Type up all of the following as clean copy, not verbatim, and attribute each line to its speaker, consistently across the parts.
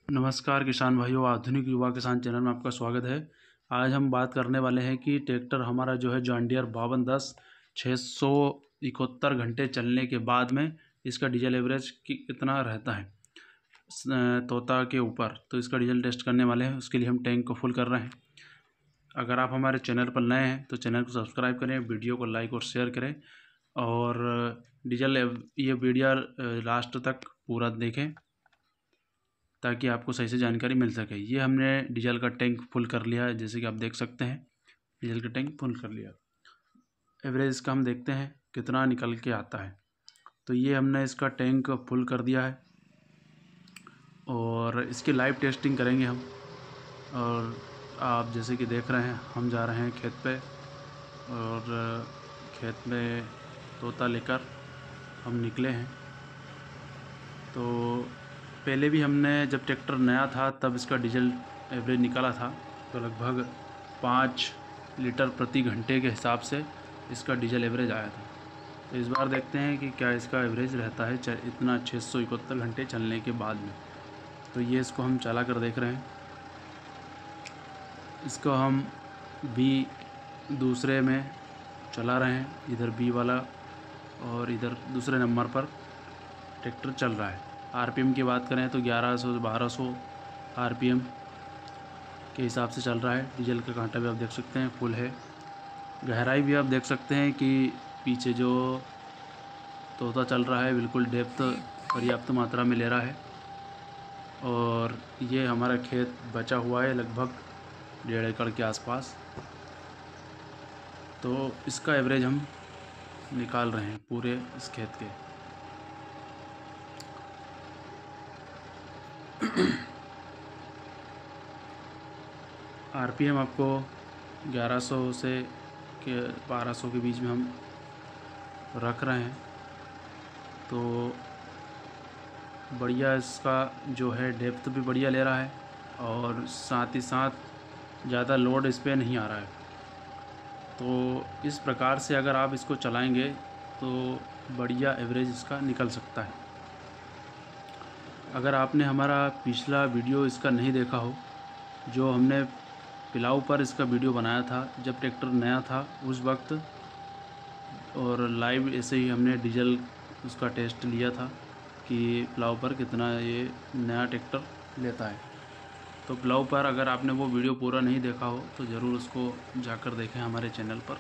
Speaker 1: नमस्कार किसान भाइयों, आधुनिक युवा किसान चैनल में आपका स्वागत है। आज हम बात करने वाले हैं कि ट्रैक्टर हमारा जो है जॉन डियर 5210 671 घंटे चलने के बाद में इसका डीजल एवरेज कितना रहता है तोता के ऊपर। तो इसका डीजल टेस्ट करने वाले हैं, उसके लिए हम टैंक को फुल कर रहे हैं। अगर आप हमारे चैनल पर नए हैं तो चैनल को सब्सक्राइब करें, वीडियो को लाइक और शेयर करें और डीजल ये वीडियो लास्ट तक पूरा देखें ताकि आपको सही से जानकारी मिल सके। ये हमने डीजल का टैंक फुल कर लिया है, जैसे कि आप देख सकते हैं डीजल का टैंक फुल कर लिया। एवरेज इसका हम देखते हैं कितना निकल के आता है। तो ये हमने इसका टैंक फुल कर दिया है और इसकी लाइव टेस्टिंग करेंगे हम। और आप जैसे कि देख रहे हैं हम जा रहे हैं खेत पे और खेत में तोता लेकर हम निकले हैं। तो पहले भी हमने जब ट्रैक्टर नया था तब इसका डीजल एवरेज निकाला था, तो लगभग 5 लीटर प्रति घंटे के हिसाब से इसका डीजल एवरेज आया था। तो इस बार देखते हैं कि क्या इसका एवरेज रहता है इतना 671 घंटे चलने के बाद में। तो ये इसको हम चला कर देख रहे हैं। इसको हम बी दूसरे में चला रहे हैं, इधर बी वाला और इधर दूसरे नंबर पर ट्रैक्टर चल रहा है। आरपीएम की बात करें तो 1100-1200 आरपीएम के हिसाब से चल रहा है। डीजल का कांटा भी आप देख सकते हैं फुल है। गहराई भी आप देख सकते हैं कि पीछे जो तोता चल रहा है बिल्कुल डेप्थ पर्याप्त मात्रा में ले रहा है। और ये हमारा खेत बचा हुआ है लगभग 1.5 एकड़ के आसपास। तो इसका एवरेज हम निकाल रहे हैं पूरे इस खेत के। आरपीएम आपको 1100 से 1200 के बीच में हम रख रहे हैं। तो बढ़िया इसका जो है डेप्थ भी बढ़िया ले रहा है और साथ ही साथ ज़्यादा लोड इस पर नहीं आ रहा है। तो इस प्रकार से अगर आप इसको चलाएंगे तो बढ़िया एवरेज इसका निकल सकता है। अगर आपने हमारा पिछला वीडियो इसका नहीं देखा हो, जो हमने पिलाऊ पर इसका वीडियो बनाया था जब ट्रैक्टर नया था उस वक्त, और लाइव ऐसे ही हमने डीजल उसका टेस्ट लिया था कि पिलाऊ पर कितना ये नया ट्रैक्टर लेता है। तो पिलाऊ पर अगर आपने वो वीडियो पूरा नहीं देखा हो तो ज़रूर उसको जाकर देखें हमारे चैनल पर।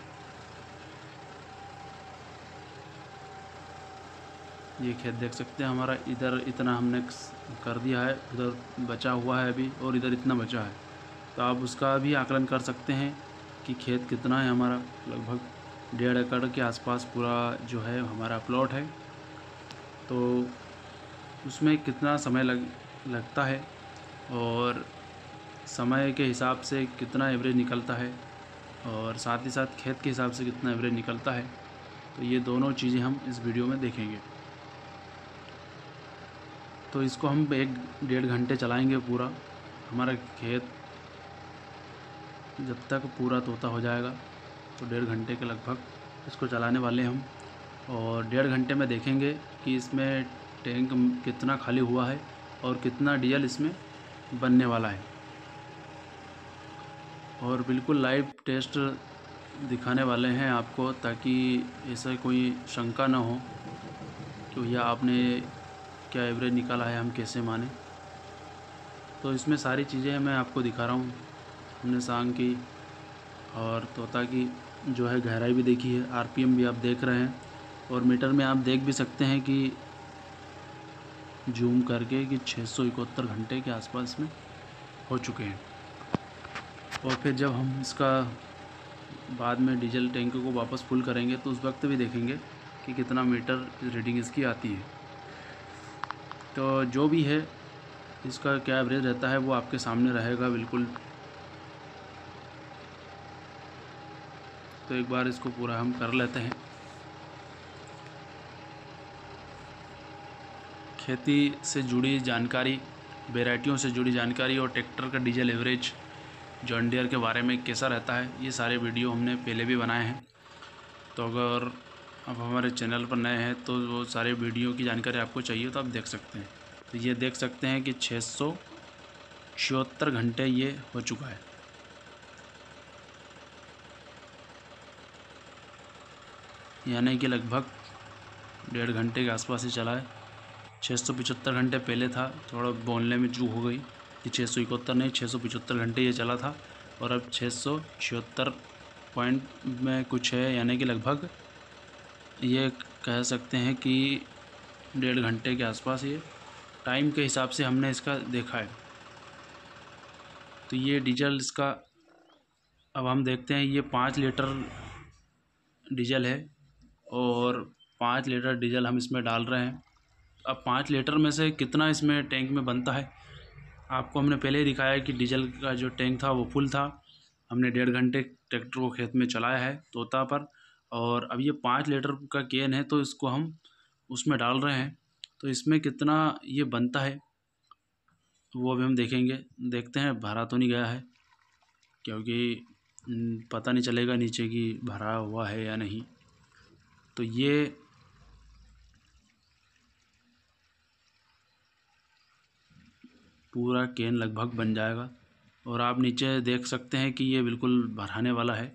Speaker 1: ये खेत देख सकते हैं हमारा, इधर इतना हमने कर दिया है, उधर बचा हुआ है अभी और इधर इतना बचा है। तो आप उसका भी आकलन कर सकते हैं कि खेत कितना है हमारा। लगभग 1.5 एकड़ के आसपास पूरा जो है हमारा प्लॉट है। तो उसमें कितना समय लगता है और समय के हिसाब से कितना एवरेज निकलता है और साथ ही साथ खेत के हिसाब से कितना एवरेज निकलता है, तो ये दोनों चीज़ें हम इस वीडियो में देखेंगे। तो इसको हम 1-1.5 घंटे चलाएंगे पूरा। हमारा खेत जब तक पूरा तोता हो जाएगा तो 1.5 घंटे के लगभग इसको चलाने वाले हम। और 1.5 घंटे में देखेंगे कि इसमें टैंक कितना खाली हुआ है और कितना डीजल इसमें बनने वाला है। और बिल्कुल लाइव टेस्ट दिखाने वाले हैं आपको, ताकि ऐसा कोई शंका ना हो कि भैया आपने क्या एवरेज निकाला है, हम कैसे माने। तो इसमें सारी चीज़ें मैं आपको दिखा रहा हूँ। हमने सांग की और तोता की जो है गहराई भी देखी है, आरपीएम भी आप देख रहे हैं और मीटर में आप देख भी सकते हैं कि जूम करके कि 671 घंटे के आसपास में हो चुके हैं। और फिर जब हम इसका बाद में डीजल टैंक को वापस फुल करेंगे तो उस वक्त भी देखेंगे कि कितना मीटर रीडिंग इसकी आती है। तो जो भी है इसका क्या एवरेज रहता है वो आपके सामने रहेगा बिल्कुल। तो एक बार इसको पूरा हम कर लेते हैं। खेती से जुड़ी जानकारी, वैरायटियों से जुड़ी जानकारी और ट्रैक्टर का डीजल एवरेज जॉन डियर के बारे में कैसा रहता है, ये सारे वीडियो हमने पहले भी बनाए हैं। तो अगर आप हमारे चैनल पर नए हैं तो वो सारे वीडियो की जानकारी आपको चाहिए तो आप देख सकते हैं। तो ये देख सकते हैं कि 76 घंटे ये हो चुका है। यानी कि लगभग 1.5 घंटे के आसपास ही चला है। 675 घंटे पहले था, थोड़ा बोलने में चूक हो गई कि 671 नहीं, 675 घंटे ये चला था और अब 676 पॉइंट में कुछ है, यानी कि लगभग ये कह सकते हैं कि 1.5 घंटे के आसपास ये टाइम के हिसाब से हमने इसका देखा है। तो ये डीजल इसका अब हम देखते हैं, ये 5 लीटर डीजल है और 5 लीटर डीजल हम इसमें डाल रहे हैं। अब 5 लीटर में से कितना इसमें टैंक में बनता है, आपको हमने पहले ही दिखाया कि डीजल का जो टैंक था वो फुल था। हमने 1.5 घंटे ट्रैक्टर को खेत में चलाया है तोता पर, और अब ये 5 लीटर का कैन है तो इसको हम उसमें डाल रहे हैं। तो इसमें कितना ये बनता है वो अभी हम देखेंगे। देखते हैं भरा तो नहीं गया है, क्योंकि पता नहीं चलेगा नीचे की भरा हुआ है या नहीं। तो ये पूरा कैन लगभग बन जाएगा और आप नीचे देख सकते हैं कि ये बिल्कुल भराने वाला है।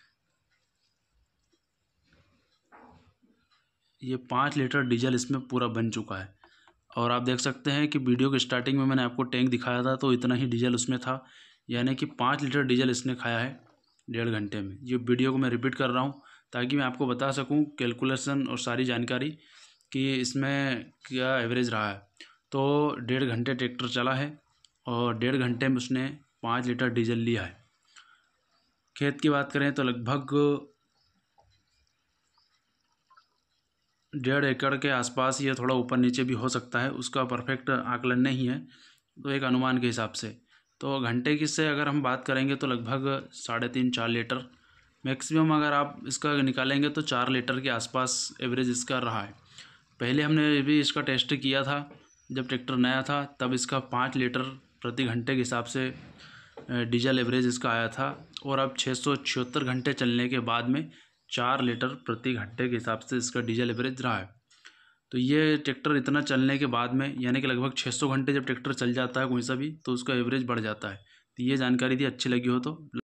Speaker 1: ये 5 लीटर डीजल इसमें पूरा बन चुका है और आप देख सकते हैं कि वीडियो के स्टार्टिंग में मैंने आपको टैंक दिखाया था तो इतना ही डीजल उसमें था, यानी कि 5 लीटर डीजल इसने खाया है 1.5 घंटे में। ये वीडियो को मैं रिपीट कर रहा हूँ ताकि मैं आपको बता सकूँ कैलकुलेशन और सारी जानकारी कि इसमें क्या एवरेज रहा है। तो 1.5 घंटे ट्रैक्टर चला है और 1.5 घंटे में उसने 5 लीटर डीजल लिया है। खेत की बात करें तो लगभग 1.5 एकड़ के आसपास, ये थोड़ा ऊपर नीचे भी हो सकता है, उसका परफेक्ट आकलन नहीं है, तो एक अनुमान के हिसाब से। तो घंटे की से अगर हम बात करेंगे तो लगभग 3.5-4 लीटर मैक्सिमम, अगर आप इसका निकालेंगे तो 4 लीटर के आसपास एवरेज इसका रहा है। पहले हमने भी इसका टेस्ट किया था जब ट्रैक्टर नया था, तब इसका 5 लीटर प्रति घंटे के हिसाब से डीजल एवरेज इसका आया था और अब 676 घंटे चलने के बाद में 4 लीटर प्रति घंटे के हिसाब से इसका डीजल एवरेज रहा है। तो ये ट्रैक्टर इतना चलने के बाद में, यानी कि लगभग 600 घंटे जब ट्रैक्टर चल जाता है कोई सा भी, तो उसका एवरेज बढ़ जाता है। तो ये जानकारी थी, अच्छी लगी हो तो